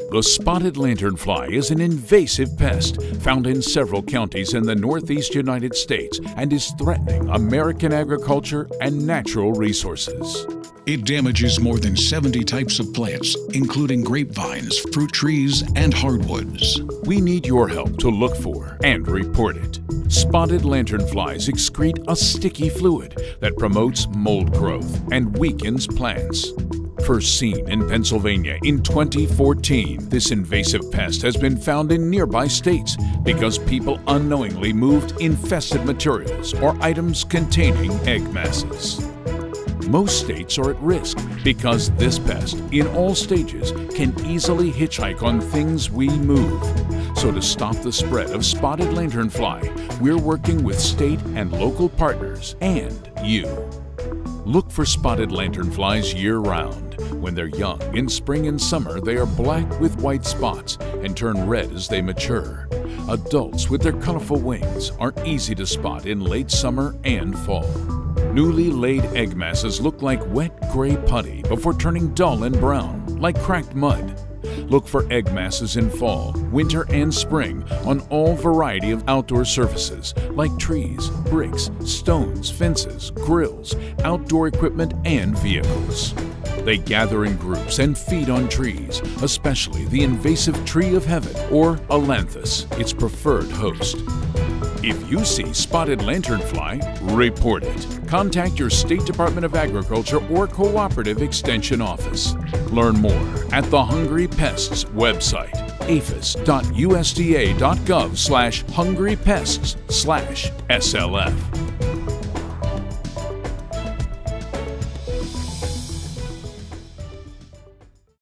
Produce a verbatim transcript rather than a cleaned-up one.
The spotted lanternfly is an invasive pest found in several counties in the northeast United States and is threatening American agriculture and natural resources. It damages more than seventy types of plants, including grapevines, fruit trees, and hardwoods. We need your help to look for and report it. Spotted lanternflies excrete a sticky fluid that promotes mold growth and weakens plants. First seen in Pennsylvania in twenty fourteen, this invasive pest has been found in nearby states because people unknowingly moved infested materials or items containing egg masses. Most states are at risk because this pest, in all stages, can easily hitchhike on things we move. So to stop the spread of spotted lanternfly, we're working with state and local partners and you. Look for spotted lanternflies year-round. When they're young, in spring and summer, they are black with white spots and turn red as they mature. Adults with their colorful wings are easy to spot in late summer and fall. Newly laid egg masses look like wet gray putty before turning dull and brown, like cracked mud. Look for egg masses in fall, winter, and spring on all variety of outdoor surfaces like trees, bricks, stones, fences, grills, outdoor equipment, and vehicles. They gather in groups and feed on trees, especially the invasive tree of heaven, or Ailanthus, its preferred host. If you see spotted lanternfly, report it. Contact your State Department of Agriculture or Cooperative Extension Office. Learn more at the Hungry Pests website, aphis dot U S D A dot gov slash hungry pests slash S L F.